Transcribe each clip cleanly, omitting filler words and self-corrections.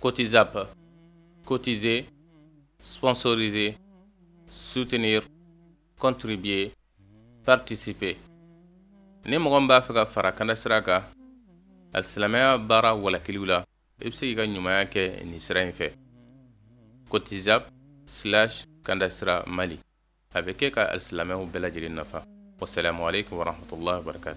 Cotisap, cotiser, sponsoriser, soutenir, contribuer, participer. Ni mɔgɔ min b'a fɛ ka fara kanda sira kan alisilamɛya baara walakiliw la i bɛ se k'i ka ɲumanya kɛ nin sira in fɛ. Cotisap/kanda sira Mali a bɛ kɛ ka alisilamɛw bɛɛ lajɛlen nafa. Wassalamu alaikum warahmatullahi wabarakatuh.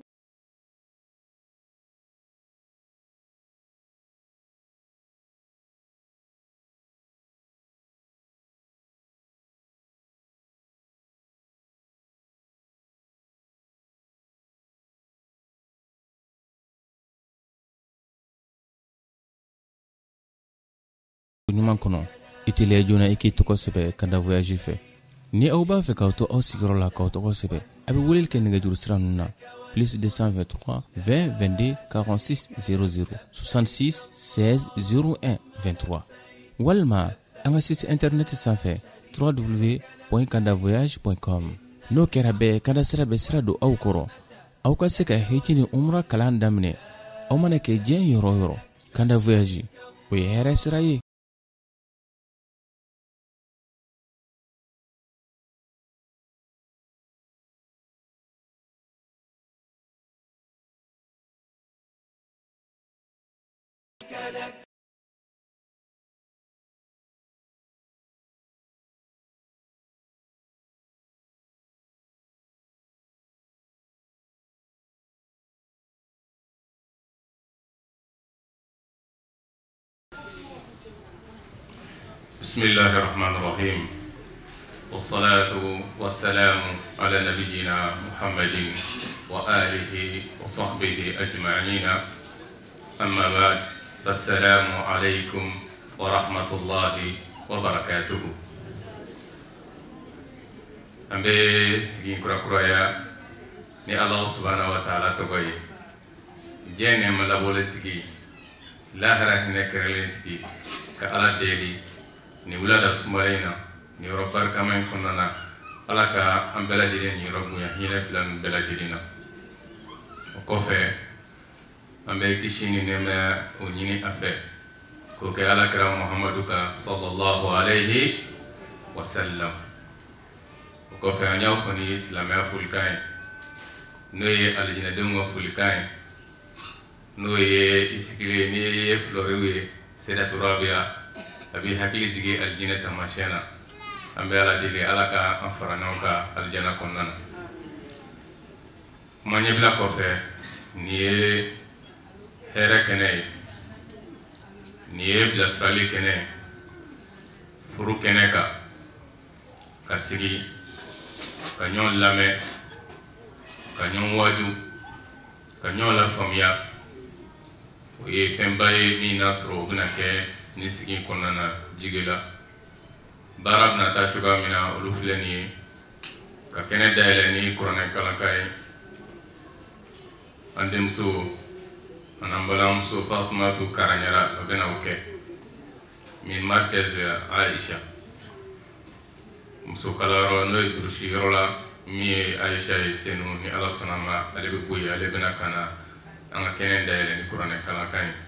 ɲuman kɔnɔ i teliya joona i k'i tɔgɔ sɛbɛ kanda voyage fɛ. Ni aw b'a fɛ k'aw to aw sigiyɔrɔ la k'aw tɔgɔ sɛbɛ a bɛ weleli kɛ nɛgɛjuru sira ninnu na +223 20 22 46 00 66 16 01 23 walima an ka site internet sanfɛ www.kandavoyage.com. n'o kɛra bɛɛ kanda sira bɛ sira don aw kɔrɔ aw ka se ka hiji ni umra kalan daminɛ aw mana kɛ diɲɛ yɔrɔ o yɔrɔ. Kanda voyage o ye hɛrɛ sira ye. بسم الله الرحمن الرحيم والصلاة والسلام على نبينا محمد وآله وصحبه أجمعين أما بعد فالسلام عليكم ورحمة الله وبركاته. أمبي سجين كرا كرايا ni Allah subhanahu wa ta'ala togoy jene malabolentiki lahara hinekerelentiki ka ala deli ni wulada sumarina ni robar kamen konana ala ka an bɛɛ lajɛlen ni robunya hinɛ fila min bɛɛ lajɛlen na. O kɔfɛ an bɛ kisi ni nɛɛmaya o ɲini a fɛ k'o kɛ alakira Muhammadu kan sallallahu alayhi wa sallam. O kɔfɛ an y'aw fɔ ni silamɛya folikan ye n'o ye alijinɛdenw ka folikan ye n'o ye i sigilen ni ye filɔriw ye Sayyidatu Rabiya a b'i hakili jigi alijinɛ taamasiyɛn na. An bɛ ala deli ala ka an fara ɲɔgɔn kan alijana kɔnɔna na. Kuma ɲɛbila kɔfɛ nin ye hɛrɛ kɛnɛ ye, nin ye bilasirali kɛnɛ ye, furu kɛnɛ kan ka sigi ka ɲɔgɔn lamɛn ka ɲɔgɔn waju ka ɲɔgɔn lafaamuya. O ye fɛnba ye min n'a sɔrɔ o bɛna kɛ nin sigi kɔnɔna na jigi la. Baara bɛna taa cogoya min na olu filɛ nin ye ka kɛnɛ dayɛlɛ ni kuranɛ kalankan ye. An denmuso an'an balimamuso Fatumatu Karaɲara o bɛna o kɛ min Markez Aisha muso kalanyɔrɔ n'o ye durusi yɔrɔ la min ye Aisha ye Senu ni ala sɔnna ma ale bɛ bɔ yen ale bɛna ka na an ka kɛnɛ dayɛlɛ ni kuranɛ kalankan ye.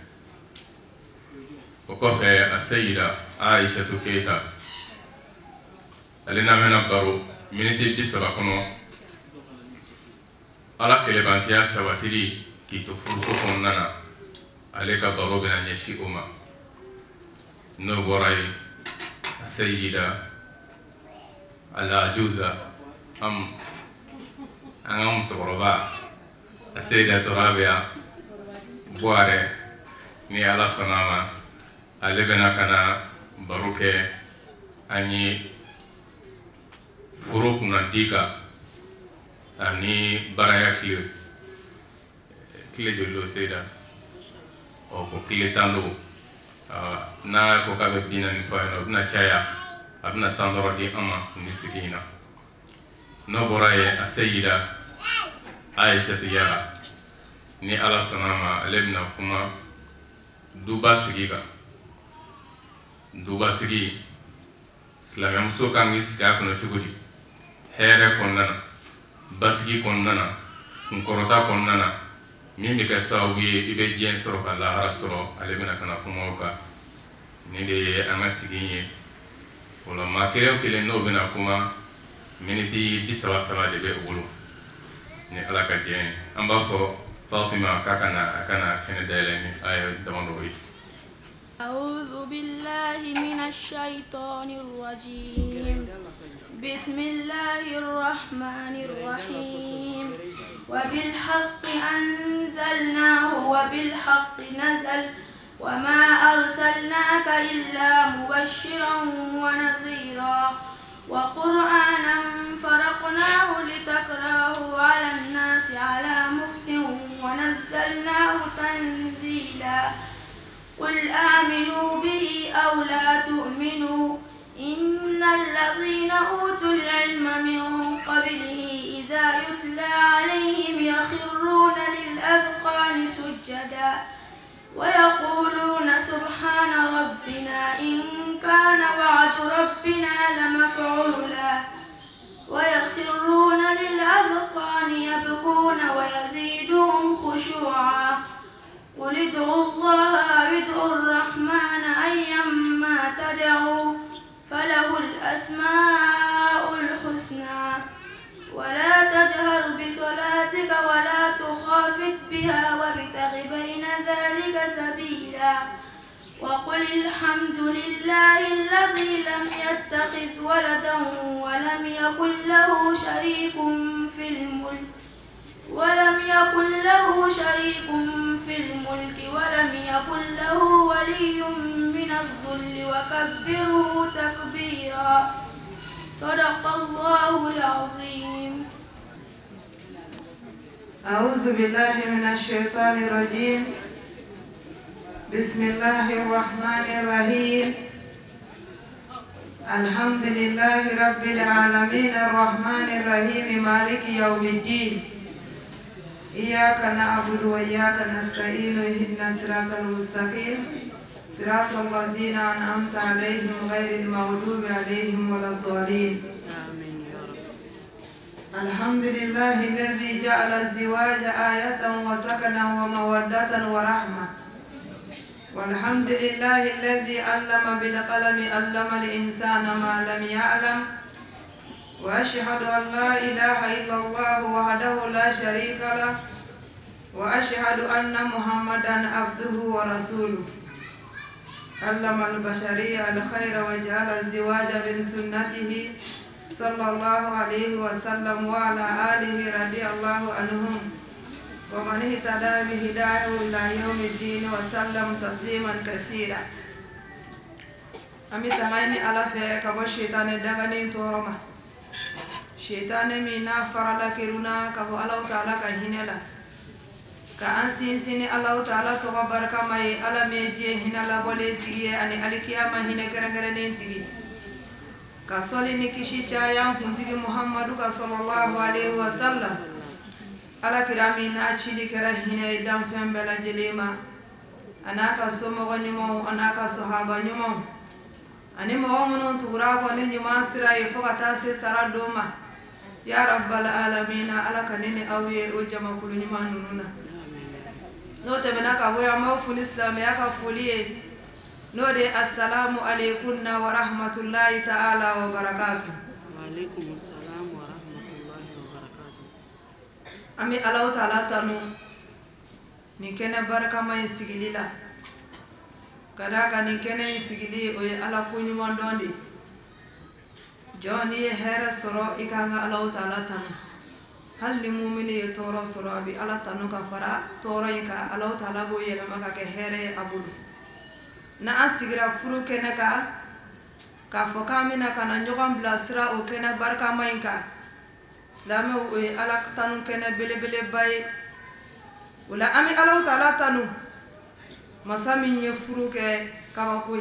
O kɔfɛ a Seyida Aishatu Keyita ale n'amɛna baro miniti 30 kɔnɔ ala kɛlɛbantiya sabatili k'i to furuso kɔnɔna na ale ka baro bɛna ɲɛsin o ma. N'o bɔra yen a Seyida Al-Ajuza an ka musokɔrɔba a Seyidatu Rabiya Buware ni ala sɔnna ma ale bɛna ka na baro kɛ an ye furu kunnadi kan ani baraya tile joli lo Seyida o ko tile 10 do n'a ko k'a bɛ 40 fɔ yen nɔ o bɛna caya a bɛna 10 dɔrɔn di an ma ni sigi in na. N'o bɔra yen a Seyida Aishatu Yara ni ala sɔnna ma ale bɛna kuma duba sigi kan. Duba sigi silamɛmuso kan k'i sigi a kɔnɔ cogo di? Hɛrɛ kɔnɔna na, basigi kɔnɔna na, kunkɔrɔta kɔnɔna na min bɛ kɛ sababu ye i bɛ diɲɛ sɔrɔ ka lahara sɔrɔ ale bɛna ka na kuma o kan. ni de an ka sigi ye wala maa kelen kelen n'o bɛna kuma miniti 33 de bɛ u bolo ni ala ka jɛ ye an b'a fɔ Fatima k'a kana kɛnɛ dayɛlɛ ni a ye damadɔ ye. أعوذ بالله من الشيطان الرجيم بسم الله الرحمن الرحيم وبالحق أنزلناه وبالحق نزل وما أرسلناك إلا مبشرا ونذيرا وقرآنا فرقناه لتقرأه على الناس على مكث ونزلناه تنزيلا قل آمنوا به أو لا تؤمنوا إن الذين أوتوا العلم من قبله إذا يتلى عليهم يخرون للأذقان سجدا ويقولون سبحان ربنا إن كان وعد ربنا لمفعولا ويخرون للأذقان يبكون ويزيدهم خشوعا قل ادعوا الله أو ادعوا الرحمن أيما تدعوا فله الأسماء الحسنى ولا تجهر بصلاتك ولا تخافت بها وابتغ بين ذلك سبيلا وقل الحمد لله الذي لم يتخذ ولدا ولم يكن له شريك في الملك ولم يكن له ولي من الذل وكبره تكبيرا صدق الله العظيم. أعوذ بالله من الشيطان الرجيم بسم الله الرحمن الرحيم الحمد لله رب العالمين الرحمن الرحيم مالك يوم الدين إياك نعبد وإياك نستعين اهدنا الصراط المستقيم صراط الذين أنعمت عليهم غير المغضوب عليهم ولا الضالين. الحمد لله الذي جعل الزواج آية وسكنا ومودة ورحمة والحمد لله الذي علم بالقلم علم الإنسان ما لم يعلم وأشهد أن لا إله إلا الله وحده لا شريك له وأشهد أن محمدا عبده ورسوله علم البشرية الخير وجعل الزواج من سنته صلى الله عليه وسلم وعلى آله رضي الله عنهم ومن اهتدى بهداه إلى يوم الدين وسلم تسليما كثيرا. أمي تمايني على فيك أبو الشيطان الدغني تورما شيطان مينا فرلا كيرونا كبو الله تعالى كهينلا كأنسين سيني الله تعالى تغبر كما على ميجي هنا لا بوليتي أني الكيامة هنا كرغرنين تيجي كسولي نكشي جايان كنتي محمد صلى الله عليه وسلم على كرامي ناشيلي كرهنا يدام فهم بلا جليما أنا كسوم غنيمو أنا كصحابة نيمو أني مؤمنون تغراب ونيما سراي فقطاسي سرا دوما يا رب العالمين على كنيني أوي وجمع كل نيما نونا نوت منك أبويا موفو الإسلام يا كفوليه نودي السلام عليكم ورحمة الله تعالى وبركاته. وعليكم السلام ورحمة الله وبركاته. أمي الله تعالى تنو نكنا بركة ما يسجلي لا كذا كان نكنا يسجلي وي على كوني مندوني جوني هير سرو إكانا الله تعالى تنو هل المؤمن يتورو سرو أبي الله تنو كفرا تورو إكا الله تعالى بوي لما كهير أبولو na asigira furu kene ka fokamina kana nyogam blasra o kene barka mainka islame o ala tanu kene bele bay wala ami ala taala tanu masami nye furu ke kama koy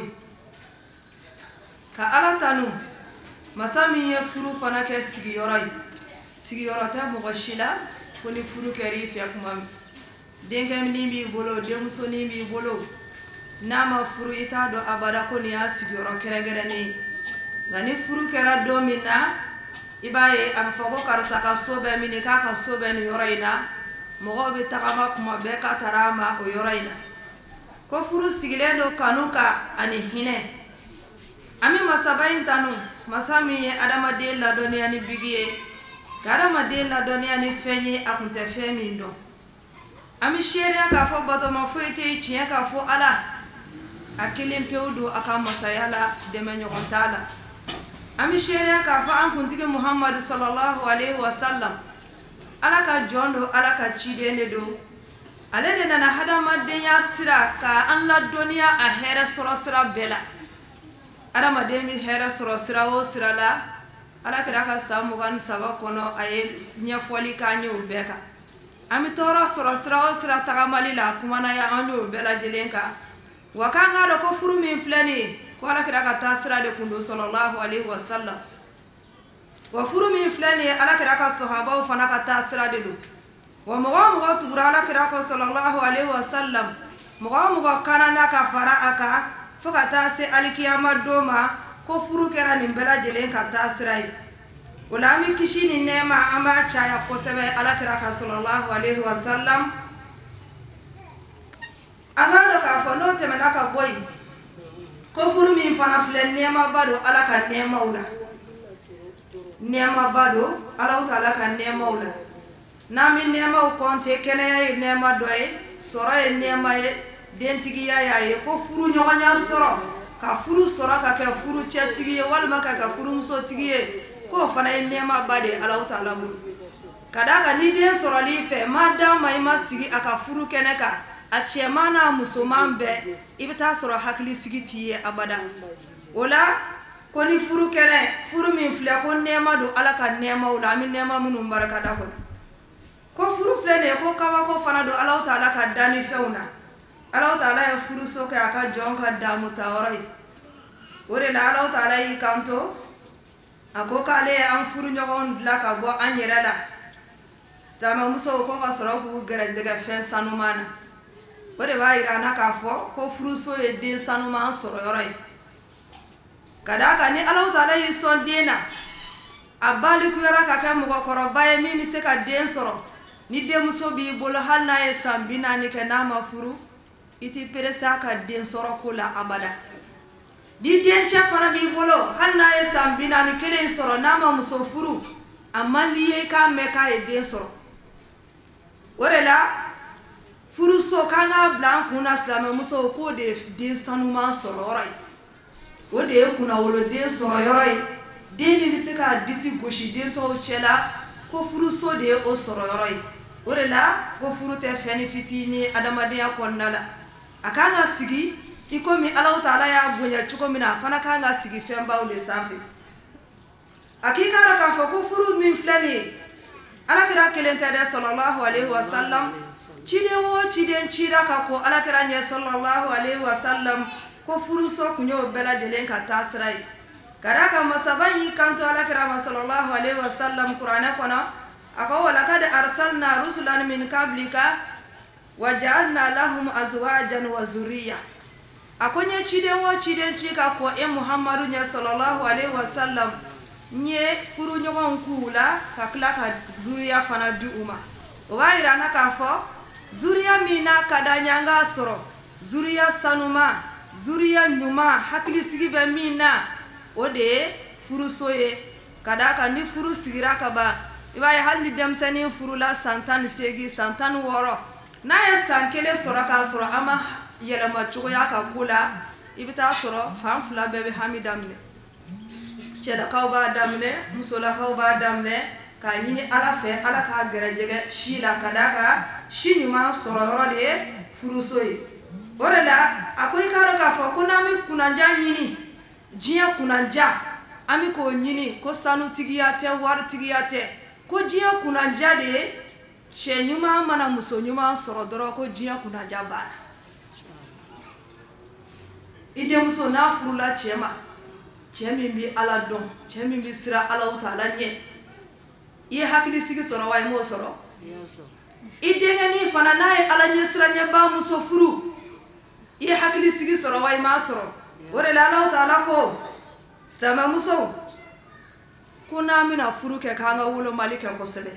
ka ala tanu masami nye furu fana ke sigi yorata mo gashila foni furu ke rifi akuma dengam nimbi bolo demuso nimbi bolo nama furu ita do abada ko ni asigoro keregereni ngani furu kera do minna ibaye am fogo karsa ka sobe mini ka sobe ni yoraina mo be takama kuma be ka tarama o yoraina ko furu sigilen do kanu ka ani hinɛ ami masaba in tanu masa min ye adamaden ladɔnniya ni bigi ye ka adamaden ladɔnniya ni fɛn ye a kun tɛ fɛn min dɔn ami seereya k'a fɔ batoma foyi tɛ tiɲɛ k'a fɔ ala a kelen pewu don a ka masaya la dɛmɛ ɲɔgɔn t'a la ami seereya k'a fɔ an kuntigi muhamadu sallallahu alaihi wasallam ala ka jɔn do ala ka ciden de do ale de nana hadamadenya sira ka an ladɔnniya a hɛrɛ sɔrɔ sira bɛɛ la adamaden bi hɛrɛ sɔrɔ sira o sira la ala kira ka san 23 kɔnɔ a ye ɲɛfɔli k'an ye o bɛɛ kan an bi tɔɔrɔ sɔrɔ sira o sira tagamali la kumana ya an y'o bɛɛ lajɛlen kan wa k'an k'a dɔn ko furu min filɛ nin ye ko ala kira ka taa sira de kun don sallallahu alaihi wasallam wa furu min filɛ nin ye ala kira ka sahabaw fana ka taa sira de don wa mɔgɔ tugura ala kira ko sallallahu alaihi wasallam mɔgɔ kanana ka fara a kan fo ka taa se alikiyama don ma ko furu kɛra nin bɛɛ lajɛlen ka taa sira ye o la an bɛ kisi ni nɛɛma an b'a caya kosɛbɛ ala kira ka sallallahu alaihi wasallam an k'a dɔn k'a fɔ n'o tɛmɛna ka bɔ yen ko furu min fana filɛ nɛɛmaba don ala ka nɛɛmaw la nɛɛmaba don ala ta'ala ka nɛɛmaw la n'an bɛ nɛɛmaw kɔnte kɛnɛya ye nɛɛma dɔ ye sɔrɔ ye nɛɛma ye dentigiya y'a ye ko furu ɲɔgɔnya sɔrɔ ka furu sɔrɔ ka kɛ furu cɛtigi ye walima ka kɛ furumuso tigi ye k'o fana ye nɛɛmaba de ye ala ta'ala bolo ka d'a kan ni den sɔrɔli fɛ ma d'a ma i ma sigi a ka furu kɛnɛ kan a cɛman n'a musoman bɛɛ i bɛ taa sɔrɔ hakilisigi t'i ye abada o la ko ni furu kɛnɛ furu min filɛ ko nɛɛma don ala ka nɛɛmaw la an bɛ nɛɛma minnu barikada kɔnɔ ko furu filɛ nin ye ko kabako fana don ala ta'ala ka dannifɛnw na ala ta'ala ye furuso kɛ a ka jɔn ka damu ta yɔrɔ ye o de la ala ta'ala y'i kanto a ko k'ale ye an furu ɲɔgɔn dilan ka bɔ an yɛrɛ la samamusow ko ka sɔrɔ k'u gɛrɛsɛgɛ fɛn sanuman na o de b'a yira an na k'a fɔ ko furuso ye den sanuman sɔrɔ yɔrɔ ye ka d'a kan ni ala ta'ala y'i sɔn den na a balikuyara ka kɛ mɔgɔkɔrɔba ye min bɛ se ka den sɔrɔ ni denmuso b'i bolo hali n'a ye san 40 kɛ n'a ma furu i t'i perese a ka den sɔrɔ ko la abada ni dencɛ fana b'i bolo hali n'a ye san 41 sɔrɔ n'a ma muso furu a man di ye k'a mɛn k'a ye den sɔrɔ o de la furuso k'an k'a bila an kun na silamɛmusow k'o de ye den sanuman sɔrɔ yɔrɔ ye o de ye kunnawoloden sɔrɔ yɔrɔ ye den min bɛ se k'a disi gosi den tɔw cɛ la ko furuso de ye o sɔrɔ yɔrɔ ye o de la ko furu tɛ fɛn ni fitinin ye adamadenya kɔnɔna la a kan ka sigi i komi ala ta'ala y'a bonya cogo min na a fana kan ka sigi fɛnbaw de sanfɛ a k'i k'a dɔn k'a fɔ ko furu min filɛ nin ye alakira kelen tɛ dɛ sallallahu alaihi wasallam ciden o ciden cira ka ko alakira ɲɛ sallallahu alaihi wasallam ko furuso kun y'o bɛɛ lajɛlen ka taa sira ye ka d'a kan masaba y'i kanto alakira ma sallallahu alaihi wasallam kuranɛ kɔnɔ a ko walakad arsalna rusulan min qablika wa ja'alna lahum azwajan wa zurriya a ko ɲɛ ciden o ciden ci ka ko e muhammadu ɲɛ sallallahu alaihi wasallam nye furu ɲɔgɔn k'u la ka tila ka zuriya fana di u ma o b'a yira na k'a fɔ zuriya min n'a ka d'an ye an k'a sɔrɔ zuriya sanuma zuriya ɲuman hakilisigi bɛ min na o de ye furuso ye ka d'a kan ni furu sigira ka ban i b'a ye hali ni denmisɛnnin furula san 18 san 16 n'a ye san 1 sɔrɔ k'a sɔrɔ an ma yɛlɛma cogoya ka ko la i bɛ taa sɔrɔ fan fila bɛɛ bɛ hami daminɛ cɛlakaw b'a daminɛ musolakaw b'a daminɛ k'a ɲini ala fɛ ala k'a gɛrɛjɛgɛ si la ka d'a kan si ɲuman sɔrɔ yɔrɔ de ye furuso ye o de la a ko i k'a dɔn k'a fɔ ko n'an bɛ kunanja ɲini diɲɛ kunanja an bɛ k'o ɲini ko sanutigiya tɛ waritigiya tɛ ko diɲɛ kunanja de ye cɛ ɲuman mana muso ɲuman sɔrɔ dɔrɔn ko diɲɛ kunanja banna i denmuso n'a furula cɛ ma cɛ min bɛ ala dɔn cɛ min bɛ siran ala ta'ala ɲɛ i ye hakilisigi sɔrɔ wa i m'o sɔrɔ i denkɛnin fana n'a ye ala ɲɛ siranɲɛba muso furu i ye hakilisigi sɔrɔ wa i m'a sɔrɔ o de la ala ta'ala ko silamɛmusow ko n'an bɛna furu kɛ k'an ka wolomali kɛ kosɛbɛ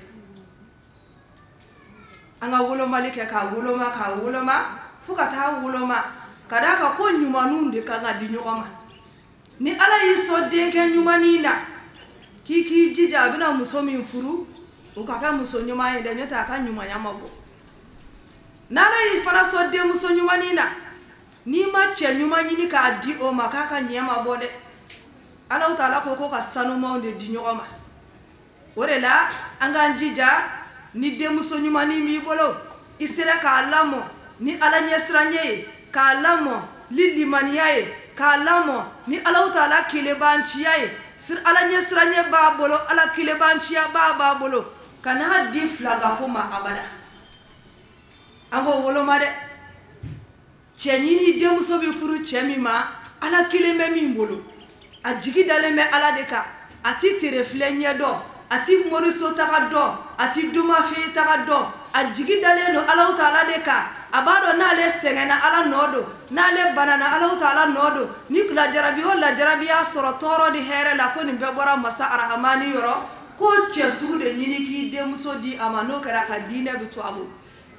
an ka wolomali kɛ k'a woloma fo ka taa woloma kada ka ko ɲumanw de kan ka di ɲɔgɔn ma ni ala y'i sɔn denkɛ ɲumanin na k'i k'i jija a bɛna muso min furu o ka kɛ muso ɲuman ye dɛ n'o tɛ a ka ɲumanya ma bɔ n'ala y'i fana sɔn denmuso ɲumanin na n'i ma cɛ ɲuman ɲini k'a di o ma k'a ka ɲɛ ma bɔ dɛ Allahu Taala ko ka sanumanw de di ɲɔgɔn ma o de la an k'an jija ni denmuso ɲumanin b'i bolo i sera k'a lamɔ ni ala ɲɛsiranya ye k'a lamɔ ni limaniya ye k'a lamɔ ni Allahu Taala kilebanciya ye ala ɲɛsiranya b'a bolo ala kilebanciya b'a bolo kana di fila ka fɔ ma abada an k'o woloma dɛ cɛ ɲini denmuso bɛ furu cɛ min ma ala kelen bɛ min bolo a jigi dalen bɛ ala de kan a ti tere filɛ ɲɛ dɔn a ti moriso taga dɔn a ti dumafɛn taga dɔn a jigi dalen don Allahu Taala de kan a b'a dɔn n'ale sɛgɛnna ala nɔ don n'ale banana Allahu Taala nɔ don ni lajarabi o lajarabi y'a sɔrɔ tɔɔrɔ ni hɛrɛ la ko nin bɛɛ bɔra masa arahamani yɔrɔ ko cɛ sugu de ɲini k'i denmuso di a ma n'o kɛra a ka diinɛ bɛ to a bolo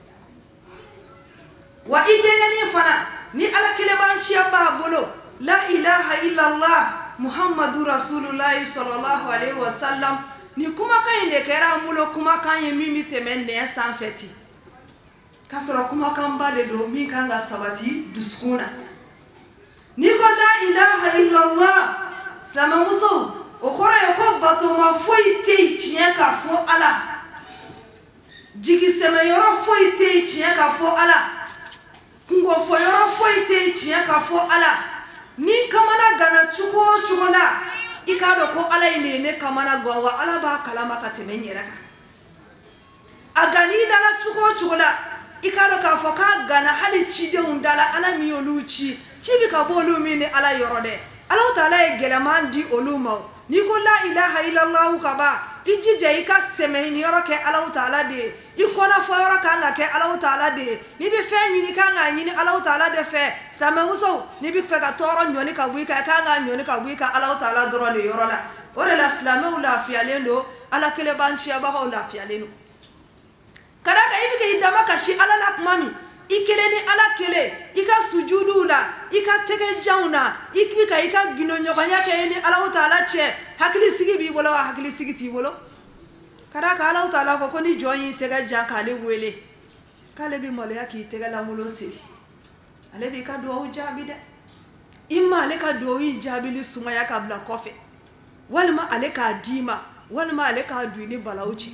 wa i denkɛnin fana ni ala kelebanciya b'a bolo la ilaha illallah muhammadu rasulullahi sallallahu alaihi wasallam ni kumakan in de kɛra an bolo kumakan ye min bɛ tɛmɛ nɛn sanfɛ ten k'a sɔrɔ kumakanba de don min kan ka sabati dusukun na ni ko la ilaha illallah silamɛmuso o kɔrɔ ye ko batoma foyi tɛ yen tiɲɛ ka fɔ ala jigisɛmɛyɔrɔ foyi tɛ yen tiɲɛ ka fɔ ala kungofɔyɔrɔ foyi tɛ yen tiɲɛ ka fɔ ala ni kamana gana cogo o cogo la i k'a dɔn ko ala in de ye ne kamana gan wa ala b'a kalama ka tɛmɛ n yɛrɛ kan a gan'i dala cogo o cogo la i k'a dɔn k'a fɔ k'a gana hali cidenw dala ala min y'olu ci bɛ ka bɔ olu min ni ala yɔrɔ dɛ Allahu Taala ye gɛlɛman di olu ma n'i ko la ilaha illallah ka ban i jija i ka sɛmɛ yɔrɔ kɛ Allahu Taala de ye i kɔnɔfɔ yɔrɔ kan ka kɛ Allahu Taala de ye n'i bɛ fɛn ɲini kan k'a ɲini Allahu Taala de fɛ silamɛmuso n'i bɛ fɛ ka tɔɔrɔ ɲɔni ka bɔ i kan i kan ka ɲɔni ka bɔ i kan Allahu Taala dɔrɔn de yɔrɔ la o de la silamɛw lafiyalen don ala kelebanciyabagaw lafiyalen don ka d'a kan i bɛ k'i dama kasi ala la tuma min i kelen ni ala kelen i ka sujuduw la i ka tɛgɛjanw na i bɛ ka i ka gindo-ɲɔgɔnya kɛ ni Allahu Taala cɛ hakilisigi b'i bolo wa hakilisigi t'i bolo ka d'a kan Allahu Taala ko ni jɔn y'i tɛgɛ jan k'ale wele k'ale bɛ maloya k'i tɛgɛ lankolon siri ale b'i ka duwawu jaabi dɛ i ma ale ka duwawu jaabili sumaya ka bila kɔfɛ walima ale k'a d'i ma walima ale k'a don i ni balawu cɛ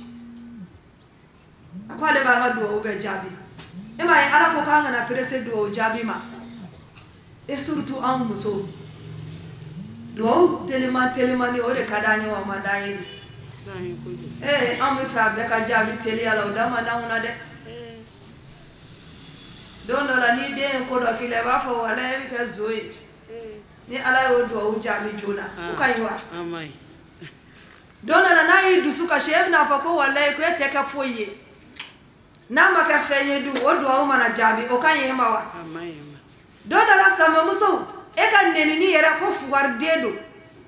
a ko ale b'an ka duwawu bɛɛ jaabi e m'a ye ala ko k'an kana perese duwawu jaabi ma et surtout anw musow duwawu telimani o de ka d'an ye wa man d'an ye an bɛ fɛ a bɛɛ ka jaabi teliya la o da man d'anw na dɛ don dɔ la ni den ye ko dɔ k'i la i b'a fɔ wala e bɛ kɛ zo ye ni ala y'o duwawu jaabi joona o ka ɲi wa don dɔ la n'a y'i dusu kasi e bɛna fɔ ko walayi ko e tɛ kɛ foyi ye n'a ma kɛ fɛn ye dun o duwawu mana jaabi o ka ɲi ma wa don dɔ la silamɛmuso e ka nenini yɛrɛ ko fugariden don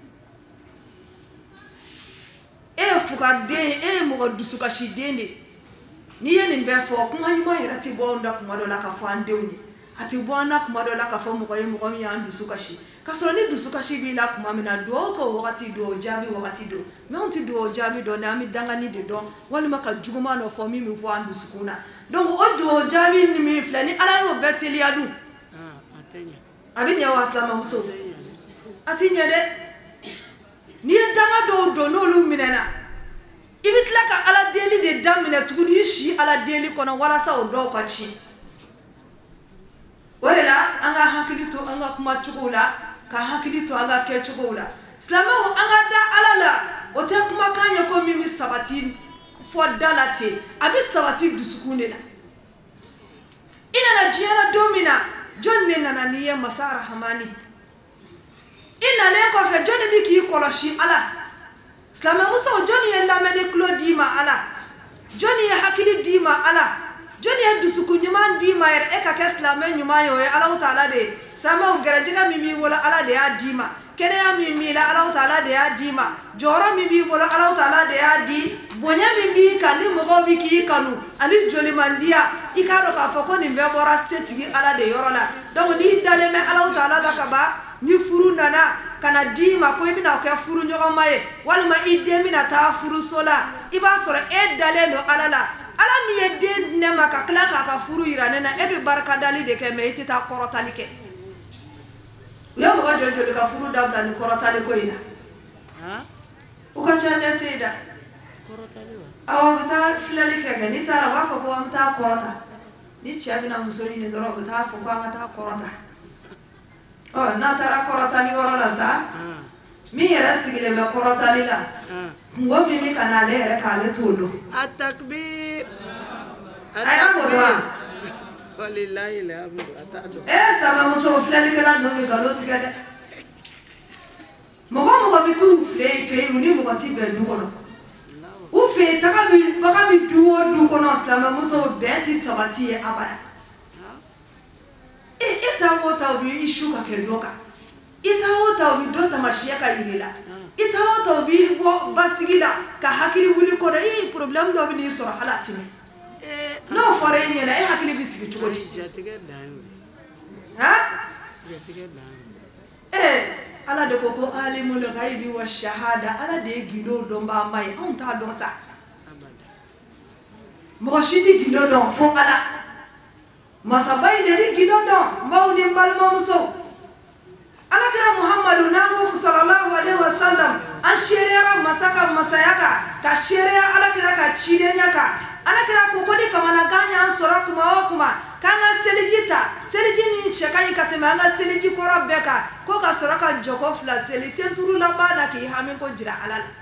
e ye fugariden ye e ye mɔgɔ dusukasiden de n'i ye nin bɛɛ fɔ kuma ɲuman yɛrɛ tɛ bɔ anw da kuma dɔ la ka fɔ an denw ye a tɛ bɔ an na kuma dɔ la ka fɔ mɔgɔ ye mɔgɔ min y'an dusukasi ka sɔrɔ ni dusukasi b'i la kuma min na duwawu kɛ wagati duwawu jaabi wagati don mɛ anw tɛ duwawu jaabi dɔn dɛ an bɛ dangani de dɔn walima ka juguman dɔ fɔ min bɛ fɔ an dusukun na donc o duwawu jaabi ni min filɛ ni ala y'o bɛɛ teliya dun a bɛ ɲɛ wa silamɛmuso a tɛ ɲɛ dɛ n'i ye danga dɔw dɔn n'olu minɛna i bɛ tila ka ala deli de daminɛ tuguni i si ala deli kɔnɔ walasa o dɔw ka ci o de la an ka hakili to an ka kuma cogow la ka hakili to an ka kɛ cogow la silamɛw an ka da ala la o tɛ kumakan ye ko min bɛ sabati fɔ da la ten a bɛ sabati dusukun de la i nana diɲɛ na don min na jɔn de nana n'i ye masa arahamani i nalen kɔfɛ jɔn bɛ k'i kɔlɔsi ala silamɛmuso jɔn ye lamɛnni tulo d'i ma ala jɔn ye hakili d'i ma ala jɔn ye dusukun ɲuman d'i ma yɛrɛ e ka kɛ silamɛ ɲuman ye o ye Allahu Taala de ye silamɛw gɛrɛjɛgɛ min b'i bolo ala de y'a d'i ma kɛnɛya min b'i la Allahu Taala de y'a d'i ma jɔyɔrɔ min b'i bolo Allahu Taala de y'a di bonya min bi kan ni mɔgɔ bi k'i kanu ani jolimandiya i k'a dɔn k'a fɔ ko nin bɛɛ bɔra setigi ala de yɔrɔ la donc n'i dalen bɛ Alahu Taala la ka ban ni furu nana kana d'i ma ko i bɛna kɛ furu ɲɔgɔnma ye walima i den bɛna taa furuso la i b'a sɔrɔ e dalen don ala la ala min ye den di ne ma ka tila k'a ka furu yira ne na e bɛ barikadali de kɛ mais i tɛ taa kɔrɔtali kɛ u ye mɔgɔ joli ka furu dabila ni kɔrɔtali ko in na u ka ca dɛ Seyida awɔ bɛ taa filɛli kɛ n'i taara u b'a fɔ ko an bɛ taa kɔrɔta ni cɛ bɛna muso ɲini dɔrɔn u bɛ taa fɔ ko an ka taa kɔrɔta n'a taara kɔrɔtali yɔrɔ la sa min yɛrɛ sigilen bɛ kɔrɔtali la kungo min bɛ ka na ale yɛrɛ k'ale t'o dɔn a takbir a y'a mɔ wa walilahi alhamdu a t'a dɔn samamuso filɛlikɛla ninnu bɛ nkalon tigɛ dɛ mɔgɔ mɔgɔ bɛ t'u fɛ yen u ni mɔgɔ tɛ bɛn du kɔnɔ u fɛ yen baga bɛ du o du kɔnɔ samamuso bɛn tɛ sabati ye abada e taa o taa u bɛ i su ka kɛ dɔ kan i taa o taa u bɛ dɔ tamasiyɛ ka yiri la i taa o taa u bɛ bɔ basigi la ka hakili wuli kɔnɔ problème dɔ bɛ n'i sɔrɔ hali a tɛ mɛn n'o fɔra e ɲɛna e hakili bɛ sigi cogo di jatigɛ dan ala de ko alimul ghaibi wa shahada ala de ye gindo dɔnbaa ye anw t'a dɔn sa mɔgɔ si tɛ gindo dɔn fo ala masaba in de bɛ gindo dɔn n baw ni n balimamuso alakira muhammadu n'an ko sallallahu alaihi wa sallam an seereyara masa ka masaya kan ka seereya alakira ka cidenya kan alakira ko ni kamanagan y'an sɔrɔ kuma o kuma k'an ka seliji ta seliji min cɛ ka ɲi ka tɛmɛ an ka seliji kɔrɔ bɛɛ kan ko ka sɔrɔ ka jɔkɔ fila seli tenturu laban na k'i hami ko jira ala la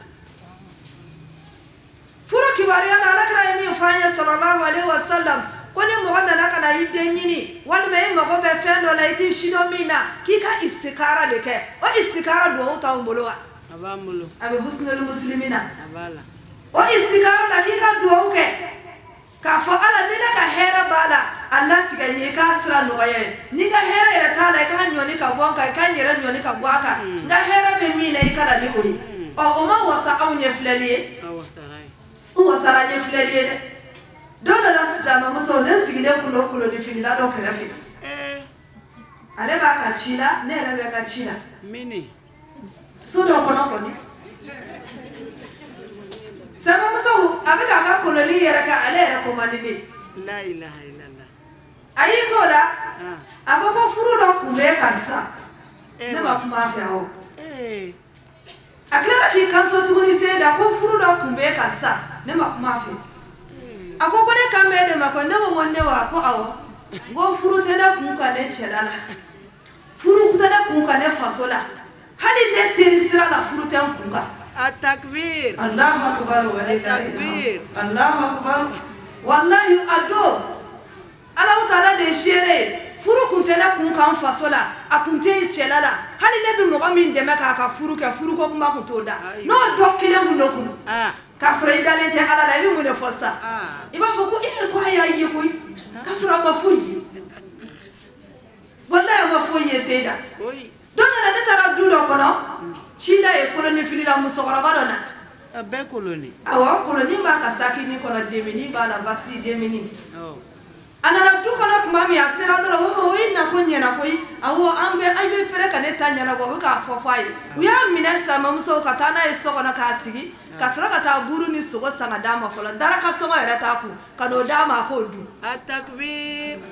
furu kibaruya la alakira ye min fɔ an ye sallallahu alaihi wa sallam ko ni mɔgɔ nana ka na i den ɲini walima i mago bɛ fɛn dɔ la i tɛ si dɔn min na k'i ka istikara de kɛ o istikara duwawu t'anw bolo wa a b'an bolo a bɛ husnul muslimina a b'a la o istikara la k'i ka duwawu kɛ k'a fɔ ala ni ne ka hɛrɛ b'a la a latigɛ n ye k'a sira nɔgɔya ye ni ka hɛrɛ yɛrɛ t'a la i ka ɲɔni ka bɔ n kan i ka n yɛrɛ ɲɔni ka bɔ a kan n ka hɛrɛ bɛ min na i ka na ni o ye o ma wasa anw ɲɛ filɛli ye n wasara ɲɛ filɛli ye dɛ don dɔ la silamɛmuso ne sigilen kun don kolonifinila dɔ kɛrɛfɛ ale b'a ka ci la ne yɛrɛ bɛ ka ci la so dɔ kɔnɔ kɔni silamɛmuso a bɛ k'a ka koloni yɛrɛ kɛ ale yɛrɛ komandine a y'i t'o la a ko ko furu dɔ kun bɛ ka sisan ne ma kuma a fɛ o a tilara k'i kanto tuguni Seyida ko furu dɔ kun bɛ ka sisan ne ma kuma a fɛ a ko ne kan bɛ de ma ko ne ko ne wa ko awɔ n ko furu tɛ ne kun ka ne cɛla la furu tɛ ne kun ka ne faso la hali ne teri sira la furu tɛ n kun kan a takbir Allahu akbar Allahu akbar wallahi a don Alahu Taala de ye seere furu kun tɛ ne kun kan faso la a kun tɛ cɛla la hali ne bɛ mɔgɔ min dɛmɛ k'a ka furu kɛ furu ko kuma kun t'o da n'o dɔ kelen kun do kun k'a sɔrɔ i dalen tɛ ala la i bɛ mun de fɔ sa i b'a fɔ ko ko a y'a ye koyi k'a sɔrɔ a ma foyi ye wallahi a ma foyi ye Seyida don dɔ la ne taara du dɔ kɔnɔ ci la ye kolonifilila musokɔrɔba dɔ na a bɛɛ koloni awɔ koloni b'a ka sakini kɔnɔ demini b'a la vaccine demini a nana du kɔnɔ tuma min a sera dɔrɔn o ye na ko ɲɛna koyi awɔ an bɛ pere ka ne ta ɲɛnabɔ u bɛ k'a fɔ a ye u y'a minɛ silamɛmusow ka taa n'a ye so kɔnɔ k'a sigi ka sɔrɔ ka taa buru ni sogo san ka d'a ma fɔlɔ daraka sɔngɔ yɛrɛ t'a kun ka n'o d'a ma a k'o dun a takbir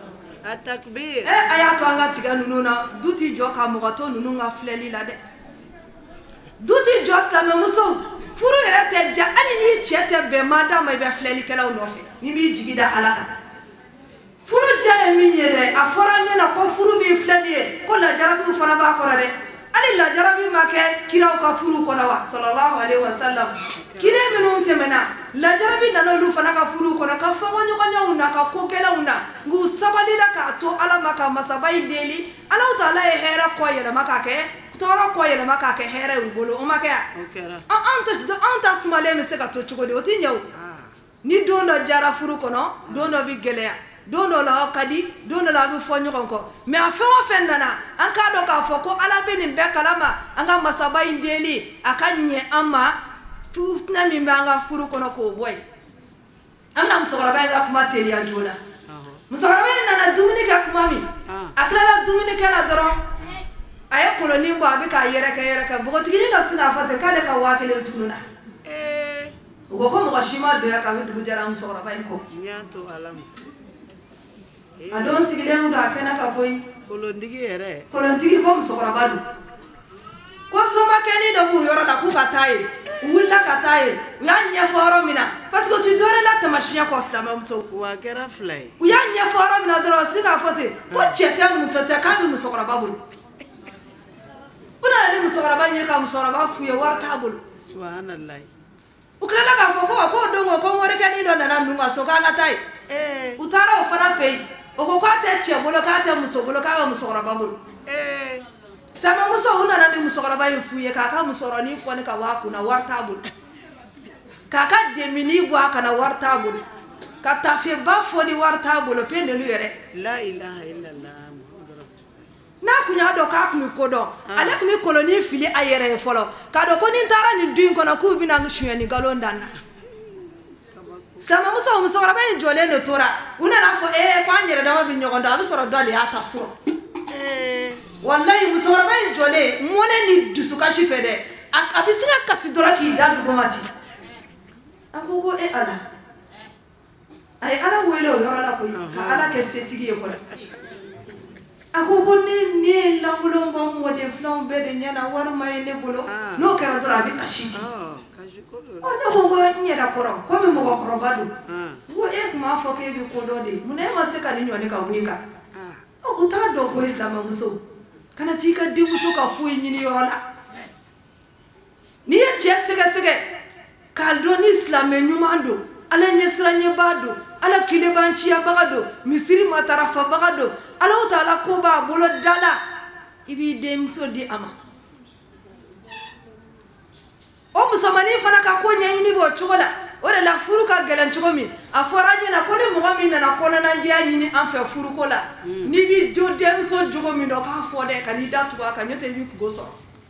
a y'a to an ka tigɛ ninnu na du t'i jɔ ka mɔgɔ to ninnu ka filɛli la dɛ du t'i jɔ silamɛmusow furu yɛrɛ tɛ ja hali n'i cɛ tɛ bɛn maa d'a ma i bɛ filɛlikɛlaw nɔfɛ ni b'i jigi da ala kan furu ja ye min ye dɛ a fɔra an ɲɛna ko furu min filɛ nin ye ko lajarabiw fana b'a kɔnɔ dɛ hali lajarabi ma kɛ kiraw ka furu kɔnɔ wa sallallahu alaihi wa sallam kire minnu tɛmɛna lajarabi nana olu fana ka furu kɔnɔ ka fɔɲɔgɔnyaw na ka kokɛlaw na nk'u sabalila k'a to ala ma ka masaba in deli Alahu Taala ye hɛrɛ kɔ yɛlɛma k'a kɛ tɔɔrɔ kɔ yɛlɛma k'a kɛ hɛrɛ y'u bolo o ma kɛ yan an ta sumalen bɛ se ka to cogo di o tɛ ɲɛ o ni don dɔ jara furu kɔnɔ don dɔ bɛ gɛlɛya don dɔ la ka di don dɔ la a bɛ fɔ ɲɔgɔn kɔ mais a fɛn o fɛn nana an k'a dɔn k'a fɔ ko ala bɛ nin bɛɛ kalama an ka masaba in deli a ka ɲɛ an ma tutna min banga furu kono ko boy amna musokoroba ga kuma teliya jola musokoroba nana dumuni ka kuma mi aklala dumuni kala doro ay koloni mbo abika yere ka bugo tigini no singa fate kale ka wakile tununa ugo ko mo shima do ya ka dugu jara musokoroba ko nyato alam adon sigile ndo akena ka boy kolondigi ko musokoroba du ko soma keni do bu yoro la ku kataye ulla kataye uya nya foro mina parce que tu dore la tamashia ko sta mam so wa kera fly uya nya foro mina doro singa fote ko chete mutete ka bi musokoroba bul una ni musokoroba nya ka musokoroba fuye warta bul subhanallah uklela ka fo ko dongo ko ngore keni do na nunga so ka kataye utara o fara fei o ko te che bolo ka te musokolo ka musokoroba bul sama muso una na ni musokoroba yifuye kaka musoro ni fone ka waku na wartabul kaka demini bwa kana wartabul kata fe ba foni wartabul pende lu yere la ilaha illallah muhammadur rasul na kunya do ka ku ko do ale ku mi koloni fili ayere folo ka do ko ni tara ni duin kono ku bi na nshwe ni galondan sama muso musokoroba jole ne tora una na fo kwa nyere dama bi nyogondo abisoro do le ata suro wallahi musokoroba jole mone ni dusuka shifede abisiga kasidora ki dandu gomati akoko ala ay ala wele o yoro la ko ka ala ke setigi e ko akoko ne langulo mbom wode flon be de nyana war may ne bolo no kera dora bi kashiti ona bongo nyeda koro ko mi mo ko badu wo kuma fo ke bi ko do de mune ma se ka ni nyone ka winga o uta do ko islam muso kana tika de muso ka fu nyini yola ni ya sege kal do ni islam nyumando ala nyesra nyebado ala kilebanchi ya bagado misiri matarafa bagado ala utala ko ba bolo dala ibi de muso di ama o muso mani fana ka ko nyini bo chokola ore la furu ka gelan chokomi aforaje na ko ni mo mi na ko na ndia nyini an fe furu ko la ni bi do dem so jogo mi do ka fo de kan idatu ka nyote bi ku go so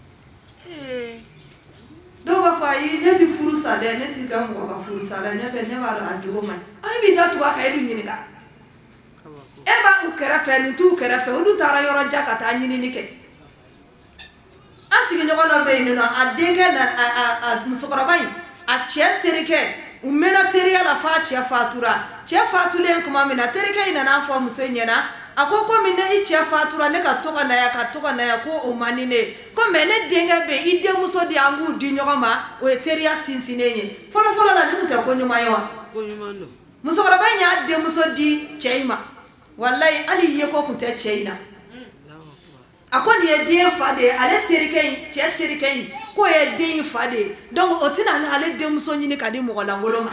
do ba fa yi neti furu sa de neti ga mo ka furu sa la nyote ne ba ra jogo man ai bi datu ka edu nyini ka e ba ku kera fe ni tu kera fe odu tara yoro jakata nyini ni ke asigi nyogo no be ni no adenge na musokoroba yi a cheterike umena teria la fa che fatura che fatule kuma mina terike ina na fa musenyena akoko mina i che fatura ne ka toka na ya ko o manine ko mene denga be ide muso di angu di nyoma o teria sinsinenye folo la ni muta ko nyuma yo ko nyuma ndo musokoroba nya de muso di cheima wallahi ali ye ko kunte cheina akoni ye den fade ale terike che terike ko ye den fade donc otina na ale de muso nyini kadi mo langoloma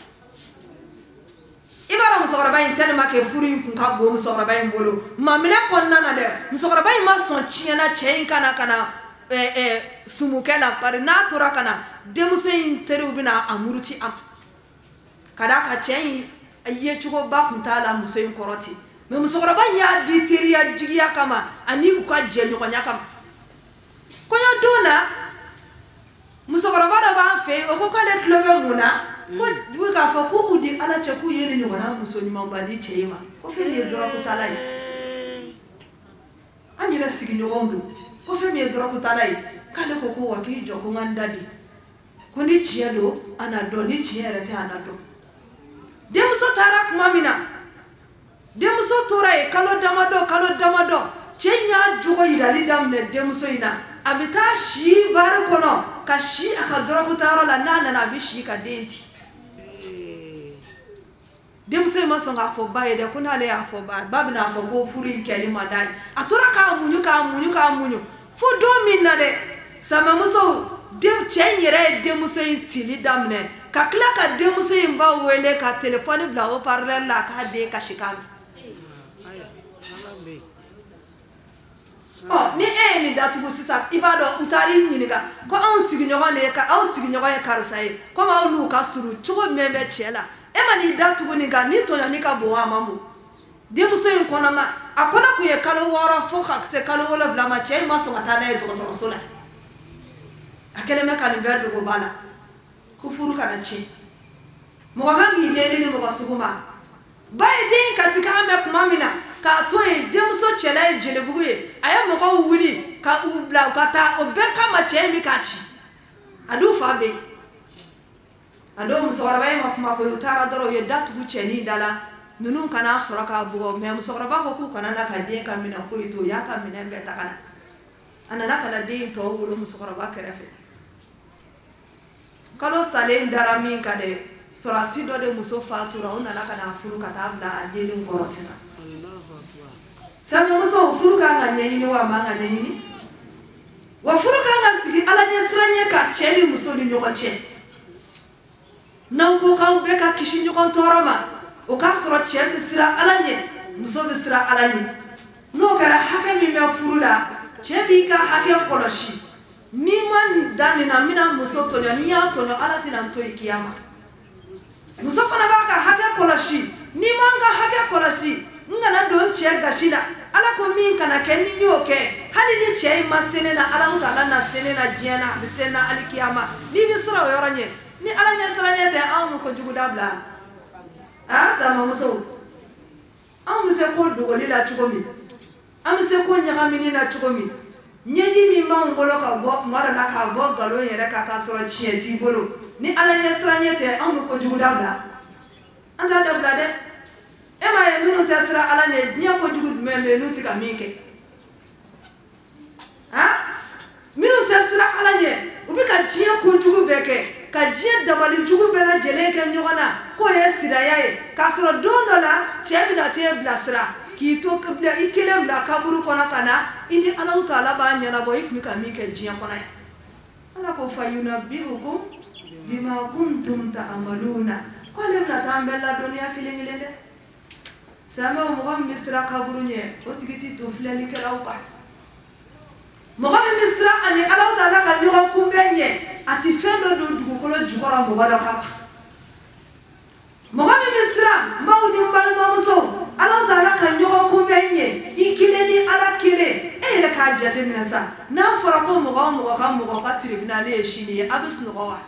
ibara musokoroba tellement que furu kun ka bo musokoroba bolo mamina konna na de musokoroba ma son chiena chein kana sumukela par na tora kana de muso teru bina amuruti am kada ka chein ye chugo ba kuntala muso koroti me musokoroba ya di teria jigiya kama ani ku ka je nyoko nyakam ko ya dona musokoroba da ba fe o ko kale klobe muna ko du ka fa ko udi ala che ku yele ni wana muso ni mamba di cheima ko fe ni dora ku talai ani la sigi nyomdo ko fe mi dora ku talai kale ko ko waki jo ko ngandadi ko ni chiedo ana do ni chiere te ana do de muso tarak mamina de muso tora e kalo damado chenya jugo yidali damne de muso ina abita shi bar kono ka shi aka dora ku taro la nana na bi shi ka denti de muso ma songa fo baye de kuna le afo ba babina fo ko furi keli mandai atora ka munyu fo do minna de sama muso de chenyere de muso intili damne ka kla ka de muso imba wele ka telephone bla o parler la ka de ka shikam oh ni ni datugo sisa ibado utari nyiniga ko an sigi nyoga ne ka an sigi nyoga e karsae ko ma onu ka suru chugo mebe chela e mani datugo ni ga ni to ya ni ka bo amambo de muso en kona ma akona ku ye kalo wora fo ka se kalo wala bla ma che ma so mata na e to sola akele me ka ni berdo go bala ku furu kana ci mo ga ngi lele ni mo ga suguma bay den ka sika me kuma mina ka to e demso chele jele buguye aya mo ga wuli ka ubla ka ta obe ka ma che mi ka ci adu fa be ado musawara bay ma kuma ko utara doro ye datu ku cheni dala nunun kana soraka bugo me musawara ba ko ku kana na ka den ka mina fo ito ya ka mina be ta kana anana kala den to wulo musawara ba kerefe kalo sale ndara min ka de sorasi do de muso fatura ona la kana furu ka tabla adeni ngoro sisa Allahu akbar sama muso furu ka nganye ni wa manga ni wa furu ka ngasigi ala nyesranye ka cheli muso ni nyoko che nanko ka ube ka kishi nyoko toroma o ka soro cheli sira ala nye muso bi sira ala nye no kala haka mi me furu la chebi ka hake koloshi ni man dani na mina muso to ni ya to no ala tina to ikiyama muso fana ba ka hake koloshi ni man ga hake koloshi ngana don che gashida ala ko min kana kenni nyoke hali ni che masene na ala utala na sene na jiana bisena alikiyama ni bisra yoranye ni ala nya sranye te awu ko jugu dabla sama muso amu se ko do golila chugomi amu se ko nyagamini na chugomi nyeji mi ma ngolo ka bo mara na ka bo galo yere ka ka soro chieti bolo ni ala nya sranye te amu ko jugu dabla anda dabla de ema ye minu tasira ala ne nya ko jugu membe nuti ka minke minu tasira ala ne ubi ka jiya ko jugu beke ka jiya dabali jugu bela jele ke nyogana ko ye sidaya ye ka soro dondo la chebi na te blasra ki to kabla ikile bla kaburu kona kana indi ala taala ba nyana bo ikmi ka minke jiya kona ala ko fayuna biukum bima kuntum ta'maluna ko le na tambella dunya kilingilende sama mo misra kaburunye o tigiti to flani kelauka mo misra ani ala taala ka nyoga kumbenye ati fendo do dugukolo jukora mo wala kapa mo misra mawni mbalma muso ala taala ka nyoga kumbenye ikileni ala kile ele ka jate minasa na fara ko mo ka tribunal e shini abus no wa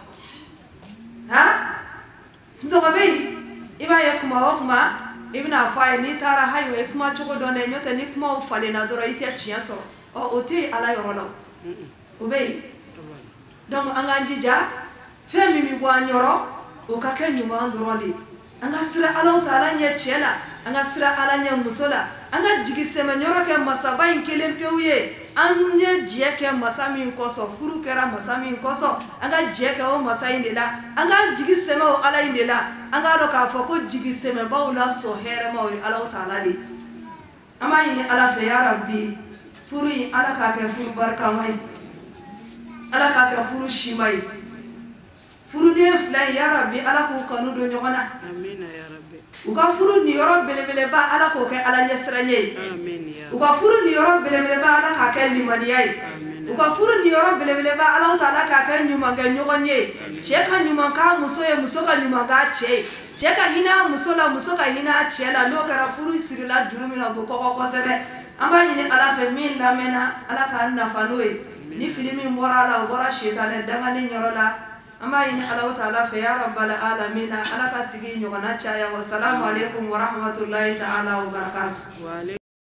sindo babe iba yakuma wakuma ibna fa ni tara hayo kuma choko done nyote ni kuma ufale na dora iti achia so o ote ala yorolo ubei donc anga njija femi mi bwa nyoro o ka kenyu ma ndoroli anga sira ala taala nye chela anga sira ala nye musola anga jigisema nyoro ke masaba inkele mpewiye anye jieke masami nkoso furu kera masami nkoso anga jieke o masai ndela anga jigisema o ala indela anga do ka fo ko jigisema ba ula so here ma o ala taala li ama yini ala fe ya rabbi furu yi ala ka ke furu barka mai ala ka ke furu shimai furu de fly ya rabbi ala ko kanu do nyogana amin ya rabbi uka furu ni yoro belebele ba ala ko ke ala yesranye amin ya uka furu ni yoro belebele ba ala ka ke limaniyai uka furu ni yoro belebele ba ala taala ka ke nyuma ga nyogonye cheka nyuma ka musoye musoka nyuma ga cheka hina musola musoka hina chela no kara furu sirila jurumina go ko sebe amba ni ala fe min la mena ala ka na fanoi ni filimi morala gora shetane dangane nyorola amba ni ala taala fe ya rabbal alamin ala ka sigi nyogana chaya wa salamu alaikum wa rahmatullahi ta'ala wa barakatuh.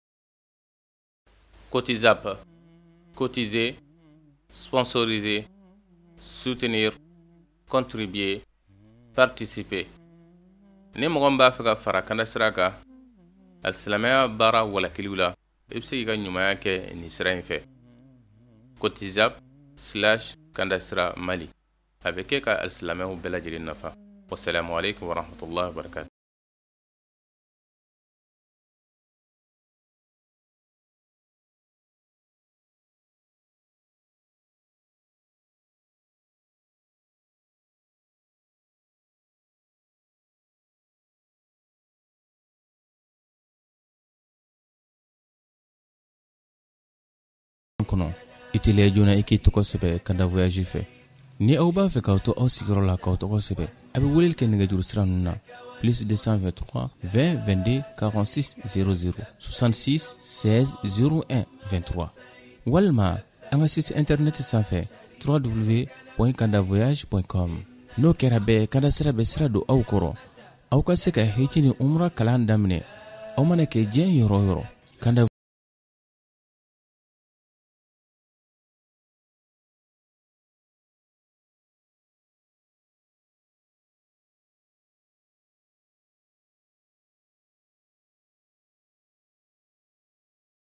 Cotisap, cotiser, sponsoriser, soutenir, contribuer, participer. Ni mɔgɔ b'a fɛ ka fara kanda sira kan alisilamɛya baara walakiliw la i bɛ se k'i ka ɲumanya kɛ nin sira in fɛ cotisap/kanda sira mali a bɛ kɛ ka alisilamɛw bɛɛ lajɛlen nafa. Wassalamu alaikum warahmatullahi wabarakatuh. kɔnɔ i teliya joona i k'i tɔgɔ sɛbɛ ka da voyage fɛ ni aw b'a fɛ k'aw to aw sigiyɔrɔ la k'aw tɔgɔ sɛbɛ a bɛ weleli kɛ nɛgɛjuru sira ninnu na +223 20 22 46 00 66 16 01 23 walima an ka site internet sanfɛ www.kandavoyage.com n'o kɛra bɛɛ kada sira bɛ sira don aw kɔrɔ aw ka se ka hiji ni umra kalan daminɛ aw mana kɛ diɲɛ yɔrɔ yɔrɔ kanda